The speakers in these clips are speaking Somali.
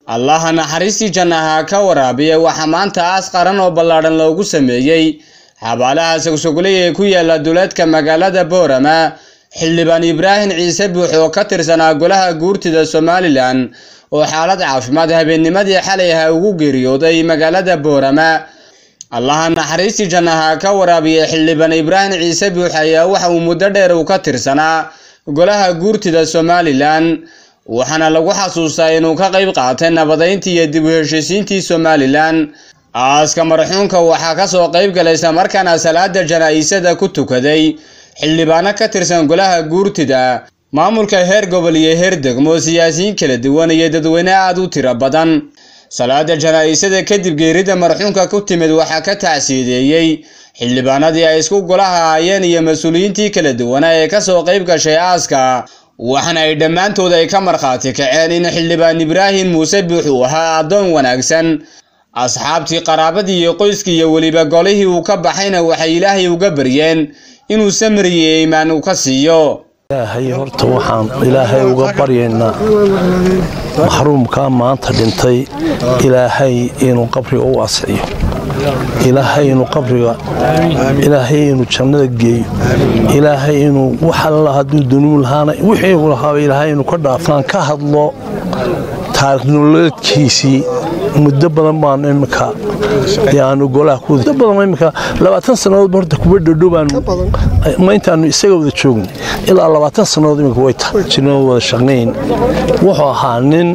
allaha naxariistii jannaha ka waraabiya waxa maanta aas qaran oo ballaaran loogu sameeyay xabaalaha Sogsogoley ee ku yaala duleedka magaalada Boorama xildhibaan Ibraahim Ciise Buux oo ka tirsanaa golaha guurtida Somaliland oo xaalad caafimaad habeennimadii xalay ah ugu geeriyooday magaalada Boorama. allaha naxariistii jannaha ka waraabiya xildhibaan Ibraahim Ciise Buux ayaa waxa uu muddo dheer u ka tirsanaa golaha guurtida Somaliland waxaana lagu xasuustaa inuu ka qayb qaatay nabadeyntii iyo dib u heshiisiintii Somaliland. aaska marxuumka waxaa ka soo qayb galay markaana salaada janaa'isada ku tukaday xildhibaano ka tirsan golaha guurtida, maamulka heer gobol iyo heer degmo, siyaasiyiin kala duwan iyo dadweyne aad u tiro badan. salaada janaa'isada kadib geerida marxuumka ku timid waxaa ka tacsiideeyay xildhibaanadii ay isku golaha hayeen iyo mas'uuliyiintii kala duwan ee ka soo qayb gashay aaska, waxaana ay dhammaantood ay ka markhaati kaceen in xildhibaan Ibraahim Muuse Buux uu ahaa adoon wanaagsan. asxaabtii qaraabadii iyo qoyskii iyo waliba golihii uu ka baxayna waxay Ilaahay uga baryeen inuu samriye iimaan u ka siiyo. ilaahay horta waxaan ilaahay uga baryeynaa maxruumka maanta dhintay ilaahay inuu qabriga u asxiyo, ilaahay inuu qabriga, ilaahay inuu jannada geeyo, ilaahay inuu waxa la haduu dunuub lahaana wixii uu lahaa ilaahay inuu ka dhaafaan ka hadlo taariikh nololeedkiisii. muddo badan baan imika yaanu golaha ku muddo badan imika 20 sanadood horta kuba dhadhowaan ma intaanu isaga wada joogin ilaa 20 sanadood imika way taajinoo wada shaqeyn. wuxuu ahaa nin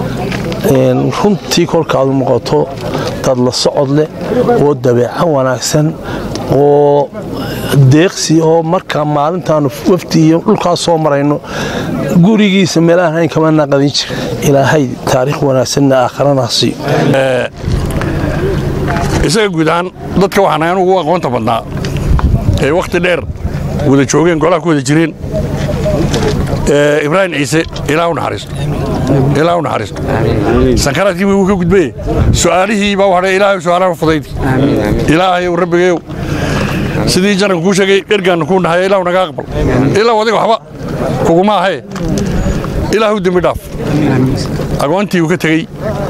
runtii kolkaadu noqoto dad la socod leh oo dabeecad wanaagsan oo deeqsi oo marka maalintaanu wafti iyo dhulkaas soo marayno gurigiisa meelaha ay kama naqadin jir. ilaahay taariikh wanaagsan aakhirana siiyo. isaga guudaan dadka waxaan ugu aqoonta badnaa ee waqti dheer wada joogeen golaha ku wada jireen Ibraahim Ciise Ilaahu naxariisto sankaradkii uu ka gudbay su'aalihii baa waxa Ilaahay su'aalaha fudayd Ilaahay uu rabbigeeyo sidii jaranku ku sheegay ergaan ku nahay Ilaahu naga aqbal ilaa wadiga waxba kuguma ahay Ilaahu dambi dhaaf. aqoontii uu ka tagay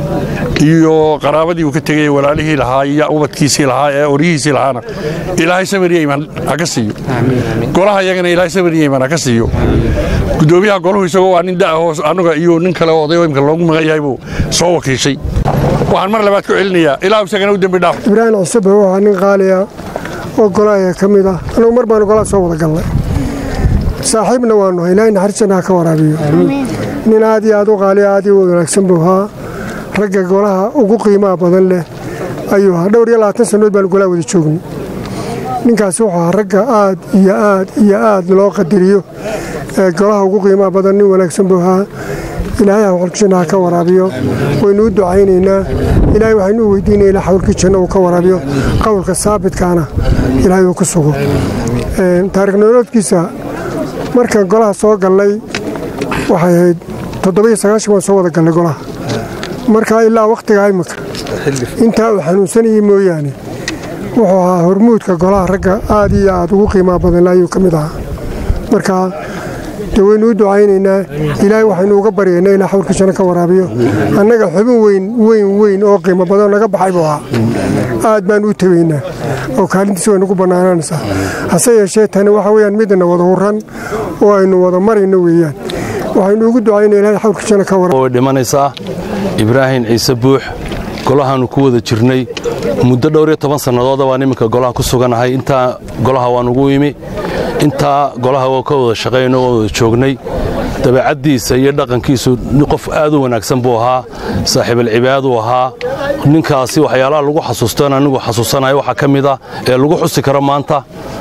iyo qaraabadii uu ka tagay walaalihii lahaa iyo ubadkiisii lahaa ee orihiisii lahaana Ilaahay samiriye iimaan ka siiyo. golaha iyagana Ilaahay samiriye iimaan ka siiyo. gudoomiyaha goluhu isagoo waa nin daa hoos anaga iyo nin kale oo odayo imka loogu magacayahay buu soo wakiishay. waxaan mar labaad ku celinayaa Ilaahu isagana u dambi dhaaf. Ibraahim Ciise Buux waa nin qaali ah oo golaha ka mid ah. anagu mar baan golaha soo wada galnay, saaxiibna waanu Ilaahay naxariisana ka waraabiyo. nin aad iyo aad u qaali aad iyo wanaagsan buu ahaa, ragga golaha ugu qiimaha badan leh ayuu ahaa. dhowr iyo 20 sanadood baan golaha wada joognay. ninkaas wuxuu ahaa ragga aad iyo aad loo qadariyo golaha ugu qiimaha badan. nin wanaagsan buu ahaa. ilaahay xawlkiisana ka waraabiyo. waynu u ducaynaynaa ilaahay waxaynu weydiinaynaa xawlkiisa janno uu ka waraabiyo, qowlka saabitkaana ilaahay uu ku sugo. taariikh nololeedkiisa markaan golaha soo galnay waxay ahayd 97 waan soo wada galnay golaha. marka ilaa waqtiga imika inta uu xanuunsanayay mooyaane wuxuu ahaa hormuudka golaha ragga aad iyo aad ugu qiimaha badan ayuu ka mid ahaa. marka waynu u ducaynaynaa ilaahay waxaynu uga baryaynaa ilaa xawlkiisana ka waraabiyo. annaga xubin weyn oo qiimo badan naga baxay buu ahaa. aad baan u tageynaa oo kaalintiisa waynu ku bannaanaanaysaa. hase yeeshee tani waxa weeyaan midna wada huran oo aynu wada marayno weeyaan. waxaynu ugu ducaynaa ilaahay xawlkiisana ka waraabiyo. dhimanaysaa Ibraahim Ciise Buux golahaanu ku wada jirnay muddo dhowr iyo 10 sanadood baan iminka golaha ku suganahay. inta golaha waan ugu yimi, inta golaha oo ka wada shaqeeyno oo joognay. dabeecadiisa iyo dhaqankiisu qof aad u wanaagsan buu ahaa, saaxiib cibaado ahaa. ninkaasi waxyaalaha lagu xasuustaan anigu xasuusanahay waxa kamid ah ee lagu xusi karo maanta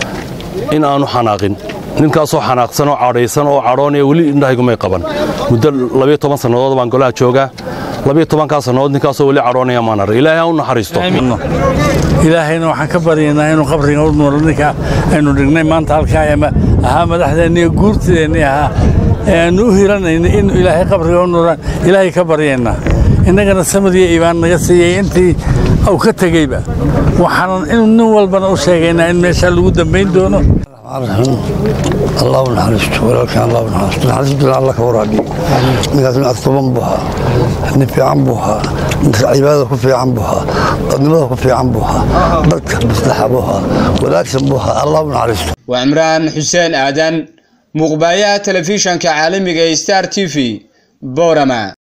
in aanu xanaaqin. ninkaas oo xanaaqsan oo cadhaysan oo cadhoonaya wali indhahaygumay qaban. muddo 12 sanadood baan golaha joogaa. 12 sanadood ninkaas oo wali cadhoonaya maanar. ilaahay u naxariisto. ilaahayna waxaan ka baryaynaa inuu qabriga u nool ninka aynu dhignay maanta halkaa ahaa madaxdeena guurteena ahaa aanu hiranayna in ilaahay qabriga u noolaan ilaahay ka baryaynaa. innagana samadiya iibaan naga siiyay intii uu ka tagayba waxaan in nin walbana u sheegaynaa in meesha lagu dambeyn doono. الله نحرسته ولكن الله نحرسته نحرسته الله كورابي نقدر نكتبهم بها نفي عن بها عبادة كفي عن بها قدمة كفي عن بها بركة مصلحة بها ولكن بها الله نحرسته. وعمران حسين آدن مقبايا تلفزيون كعالمي ستار تي في بورما.